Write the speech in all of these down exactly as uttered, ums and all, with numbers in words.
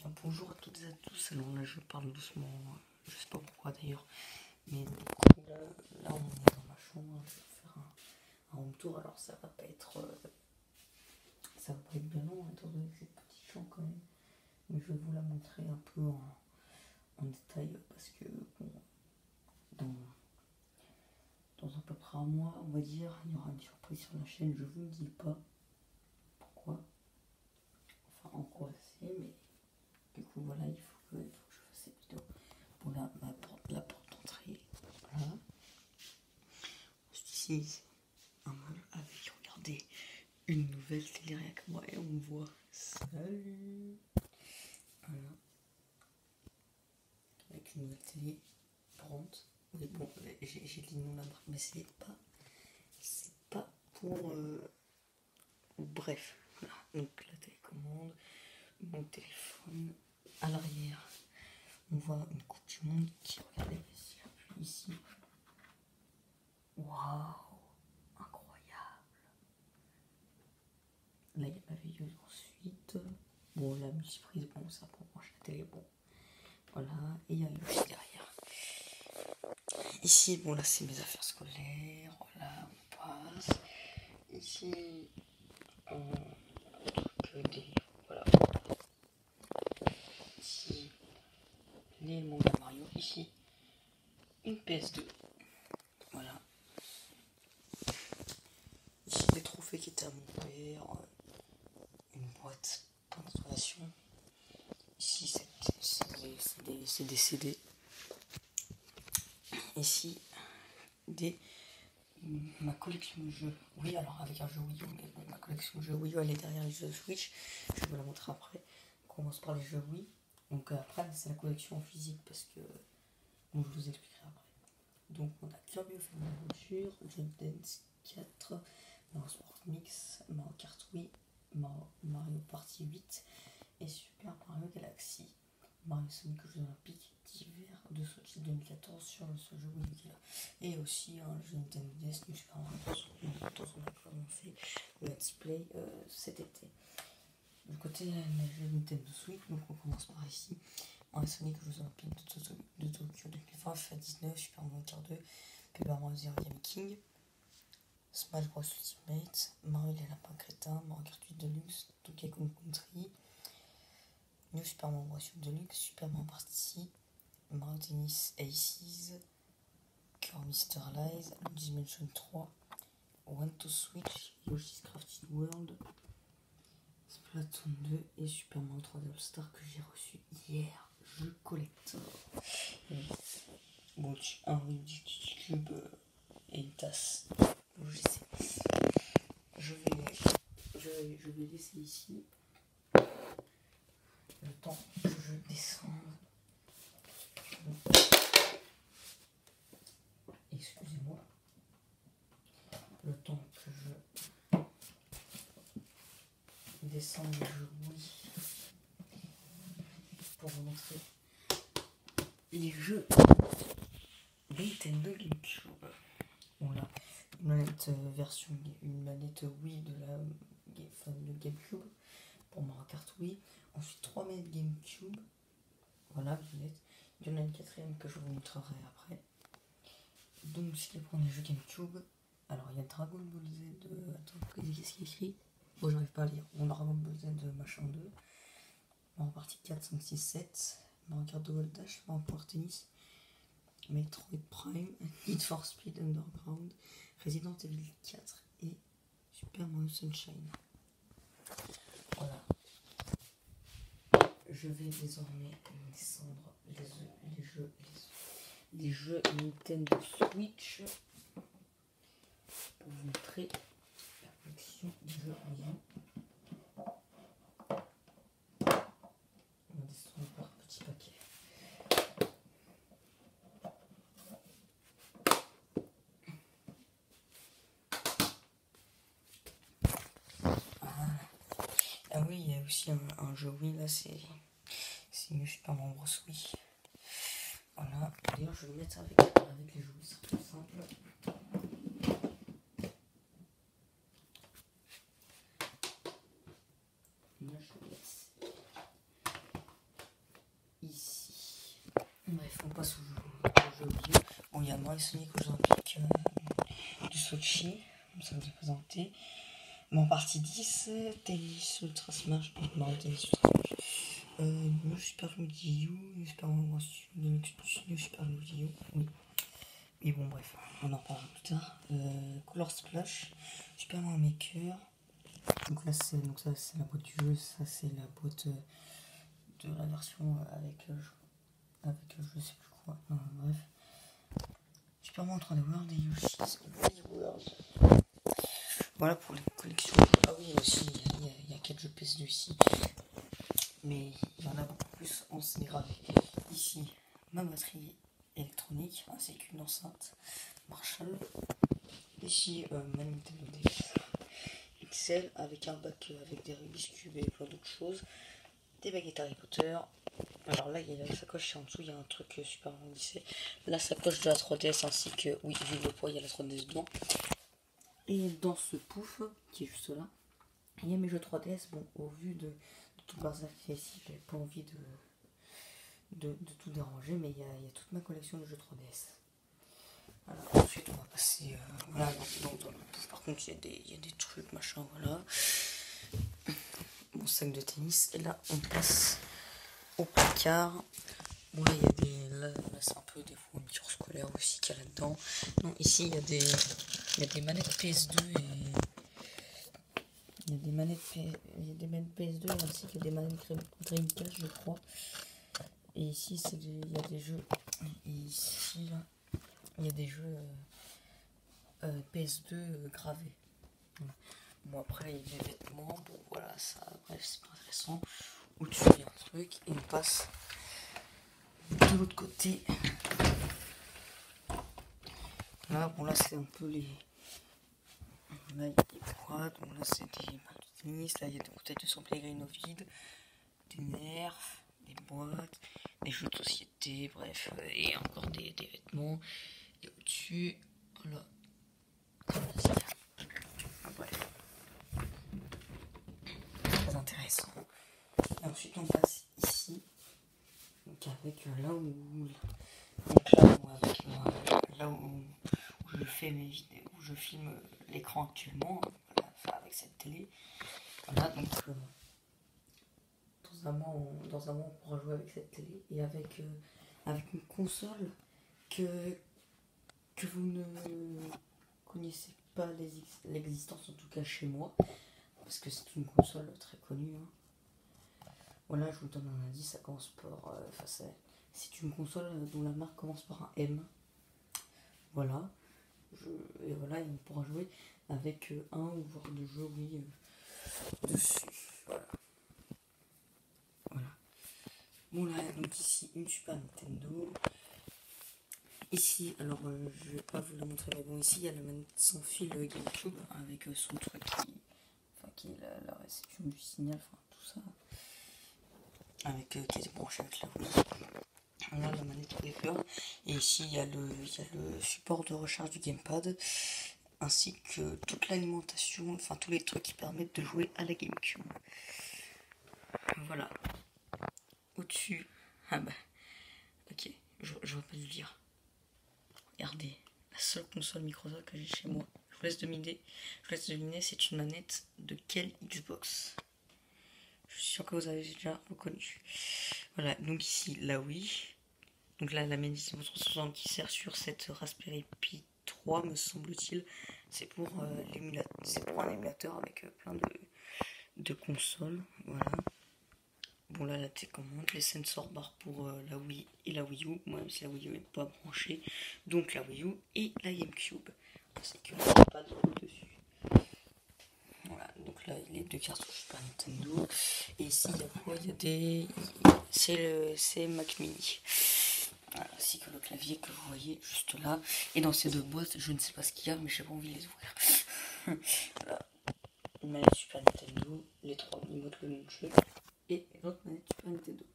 bien, bonjour à toutes et à tous. Alors là, je parle doucement, je sais pas pourquoi d'ailleurs, mais du coup, là, là, on est dans ma chambre. Je vais faire un, un home tour. Alors, ça va pas être, euh, ça va pas être bien long, étant donné que c'est petit champ quand même. Mais je vais vous la montrer un peu en, en détail parce que, bon, dans, dans à peu près un mois, on va dire, il y aura une surprise sur la chaîne. Je vous le dis pas pourquoi, enfin, en quoi c'est, mais. Du coup, voilà, il faut que, il faut que je fasse cette vidéo. Bon, là, ma porte, la porte d'entrée, voilà. Juste ici, c'est un meuble avec, regardez, une nouvelle télé rien que moi et on me voit. Salut. Voilà. Avec une nouvelle télé pronte. Oui, bon, j'ai, j'ai dit non la marque, mais c'est pas, c'est pas pour. Euh, bref, voilà. Donc, la télécommande, mon téléphone, à l'arrière. On voit une coupe du monde qui, regardez, si j'appuie ici. Waouh, incroyable. Là, il y a ma veilleuse ensuite. Bon, la multiprise, bon, ça pour brancher la télé, bon. Voilà, et il y a une aussi derrière. Ici, bon, là, c'est mes affaires scolaires. Voilà, on passe. Ici, on truc des. Voilà. Ici, les mangas Mario. Ici, une P S deux. Voilà. Ici, des trophées qui étaient à mon père. Une boîte pour d'installation. Ici, c'est, c'est, des, c'est, des, c'est des C D. Ici, des, ma collection de jeux. Oui, alors avec un jeu Wii U, mais bon, ma collection de jeux Wii U, elle est derrière les jeux Switch. Je vais vous la montrer après. On commence par les jeux Wii. Donc euh, après, c'est la collection en physique parce que. Bon, je vous expliquerai après. Donc, on a Kirby of Adventure, Just Dance quatre, Mario Sport Mix, Mario Kart Wii, Mario Party huit et Super Mario Galaxy. Mario Sonic aux Jeux Olympiques d'hiver de Sochi deux mille quatorze sur le seul jeu Wii U là. Et aussi un hein, jeu Nintendo D S, New Super Mario Bros. On a commencé le Let's Play euh, cet été. Du côté des jeux Nintendo Switch, donc on commence par ici. Mario Sonic aux Jeux Olympiques de Tokyo deux mille vingt, FIFA dix-neuf, Super Mario Kart deux, Paper Mario Zero Game King, Smash Bros Ultimate, Mario les Lapins Crétins, Mario Kart huit Deluxe, Donkey Kong Country, New Super Mario Bros Deluxe, Super Mario Party, Mario Tennis Aces, Kirby Star Allies, Luigi's Mansion trois, One to Switch, Yoshi's Crafted World, Splatoon deux et Super Mario trois D All Star que j'ai reçu hier. Jeu collector. Bon, un Rubik's Cube et une tasse. Bon, je sais. Je vais, je vais, je vais laisser ici le temps que je descende. Excusez-moi. Le temps que je descende les jeux Wii pour vous montrer les jeux Nintendo GameCube. On a une manette version, une manette Wii de la enfin, de GameCube pour Mario Kart Wii. Ensuite trois manettes GameCube. Voilà, manette. Il y en a une quatrième que je vous montrerai après. Donc ce qui est pour les jeux GameCube. Alors il y a Dragon Ball Z de. Attends, qu'est-ce qu'il y a écrit? Bon, j'arrive pas à lire. On a Dragon Ball Z de machin deux. Mario Party quatre, cinq, six, sept. Mario Kart Double Dash, Mario Power Tennis, Metroid Prime, Need for Speed Underground, Resident Evil quatre et Super Mario Sunshine. Voilà. Je vais désormais descendre les, les jeux, les, les jeux Nintendo Switch pour vous montrer la collection des jeux Wii U. On va descendre par petits paquets. Ah oui, il y a aussi un, un jeu Wii, là, c'est c'est New Super Mario Bros. Wii. Voilà, d'ailleurs, je vais le mettre avec, avec les jeux Wii, c'est très simple. Là, je laisse. passe au jeu, au jeu vidéo. Bon, il y a Mario Sonic aux Olympiques euh, du Sochi, ça vous est présenté. Bon, partie dix, Tennis Ultra Smash, Mario Tennis Ultra Smash. Euh, New Super Luigi U, New Super Mario New Super Luigi U, oui. Et bon, bref, on en parlera plus tard. Euh, Color Splash, Super Mario Maker. Donc là, c'est donc ça c'est la boîte du jeu, ça c'est la boîte euh, de la version avec le jeu, avec le jeu, je sais plus quoi. Non, bref. Super Mario trois D World et Yoshi's Woolly World. Voilà pour les collections. Ah oui, aussi, il y a quatre jeux P S deux ici. Mais il y en a beaucoup plus en cinégravé. Ici, ma batterie électronique ainsi qu'une enceinte Marshall. Ici, euh, ma Nintendo D S X L avec un bac euh, avec des Rubik's Cube et plein d'autres choses. Des baguettes Harry Potter. Alors là, il y a la sacoche et en dessous, il y a un truc euh, super long glissé. La sacoche de la trois D S ainsi que, oui, vu le poids, il y a la trois D S dedans. Et dans ce pouf qui est juste là, il y a mes jeux trois D S. Bon, au vu de, de tout le bazar qu'il y a ici, j'avais pas envie de, de, de tout déranger, mais il y, a, il y a toute ma collection de jeux trois D S. Voilà. Ensuite, on va passer. Euh, voilà, dans, dans, dans le pouf, par contre, il y, a des, il y a des trucs, machin, voilà. Mon sac de tennis. Et là, on passe au placard. Bon, là, il y a des. Là, là c'est un peu des fournitures scolaires aussi qu'il y a là-dedans. Non, ici, il y a des. Il y a des manettes P S deux et. Il y a des manettes, P... il y a des manettes P S deux ainsi que des manettes Dreamcast, je crois. Et ici, c'est des... il y a des jeux. Et ici, là, il y a des jeux euh, euh, P S deux euh, gravés. Bon, après, il y a des vêtements. Bon, voilà, ça, bref, c'est pas intéressant. Au-dessus, il y a un truc. Et on passe de l'autre côté. Là, bon, là, c'est un peu les. Là, il y a des boîtes. Bon, là, c'est des balles de tennis. Là, il y a des bouteilles de sang Pellegrino vide, des nerfs, des boîtes, des jeux de société, bref, euh, et encore des, des vêtements. Et au-dessus, voilà. Ah, bref. Très intéressant. Et ensuite, on passe ici. Donc, avec euh, là où. Donc, là où, avec, euh, là où, où je fais mes vidéos, où je filme l'écran actuellement. Voilà, enfin, avec cette télé. Voilà, donc. Euh, Dans un, mois, on, dans un mois, on pourra jouer avec cette télé et avec, euh, avec une console que, que vous ne connaissez pas l'existence, en tout cas chez moi, parce que c'est une console très connue. Hein. Voilà, je vous donne un indice, ça commence par. Euh, c'est, c'est une console dont la marque commence par un M. Voilà. Je, et voilà, et on pourra jouer avec euh, un ou voire deux jeux, oui, euh, dessus. Voilà. Voilà. Bon là, donc ici, une Super Nintendo. Ici, alors euh, je vais pas vous la montrer, mais bon, ici il y a la manette sans fil euh, GameCube avec euh, son truc qui, enfin, qui est la, la réception du signal, enfin tout ça, avec euh, qui est branché avec la Wii. Voilà la manette Wafer. Et ici il y a le, il y a le support de recharge du gamepad, ainsi que toute l'alimentation, enfin tous les trucs qui permettent de jouer à la GameCube. Voilà. Au-dessus, ah bah, ok, je, je vois pas le dire. Regardez, la seule console Microsoft que j'ai chez moi. Je vous laisse deviner, je vous laisse deviner, c'est une manette de quelle Xbox? Je suis sûr que vous avez déjà reconnu. Voilà, donc ici la Wii. Donc là, la manette trois cent soixante qui sert sur cette Raspberry Pi trois, me semble-t-il. C'est pour, euh, l'émulateur, c'est pour un émulateur avec euh, plein de, de consoles. Voilà. Bon là la télécommande, les sensor bars pour euh, la Wii et la Wii U, moi même si la Wii U n'est pas branchée, donc la Wii U et la GameCube, ainsi que le pad dessus. Voilà, donc là il y a deux cartouches Super Nintendo, et ici il y a quoi? Il y a des... c'est le c'est Mac Mini. Voilà, ainsi que le clavier que vous voyez juste là, et dans ces deux boîtes, je ne sais pas ce qu'il y a, mais j'ai pas envie de les ouvrir. Voilà, une manette Super Nintendo, les trois emotes que l'on jeu, et l'autre manette Super Nintendo.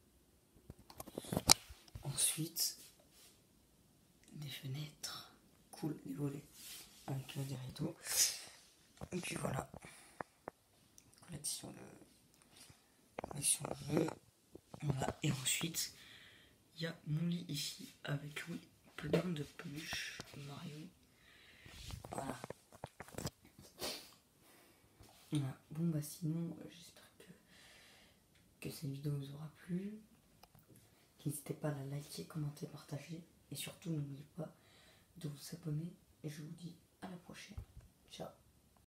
Ensuite, des fenêtres, cool, des volets, avec euh, des rideaux. Et puis voilà, collection de, collection de jeux. Voilà. Et ensuite, il y a mon lit ici avec, oui, plein de peluches Mario. Voilà. Voilà. Bon bah sinon, euh, j'espère que, que cette vidéo vous aura plu. N'hésitez pas à la liker, commenter, partager. Et surtout, n'oubliez pas de vous abonner. Et je vous dis à la prochaine. Ciao.